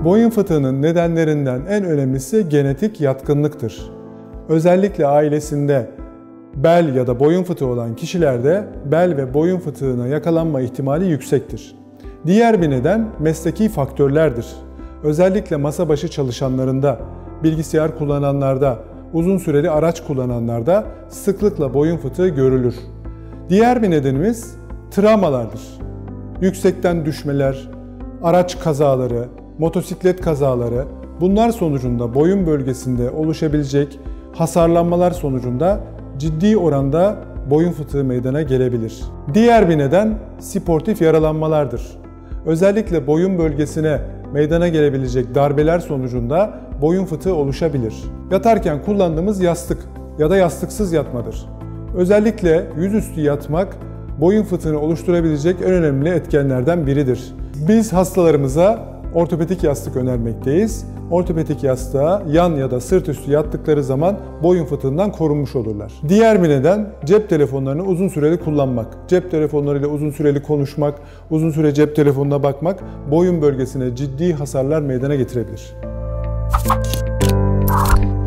Boyun fıtığının nedenlerinden en önemlisi genetik yatkınlıktır. Özellikle ailesinde bel ya da boyun fıtığı olan kişilerde bel ve boyun fıtığına yakalanma ihtimali yüksektir. Diğer bir neden mesleki faktörlerdir. Özellikle masa başı çalışanlarında, bilgisayar kullananlarda, uzun süreli araç kullananlarda sıklıkla boyun fıtığı görülür. Diğer bir nedenimiz travmalardır. Yüksekten düşmeler, araç kazaları, motosiklet kazaları, bunlar sonucunda boyun bölgesinde oluşabilecek hasarlanmalar sonucunda ciddi oranda boyun fıtığı meydana gelebilir. Diğer bir neden sportif yaralanmalardır. Özellikle boyun bölgesine meydana gelebilecek darbeler sonucunda boyun fıtığı oluşabilir. Yatarken kullandığımız yastık ya da yastıksız yatmadır. Özellikle yüzüstü yatmak boyun fıtığını oluşturabilecek en önemli etkenlerden biridir. Biz hastalarımıza ortopedik yastık önermekteyiz. Ortopedik yastığa yan ya da sırt üstü yattıkları zaman boyun fıtığından korunmuş olurlar. Diğer bir neden cep telefonlarını uzun süreli kullanmak. Cep telefonlarıyla uzun süreli konuşmak, uzun süre cep telefonuna bakmak boyun bölgesine ciddi hasarlar meydana getirebilir.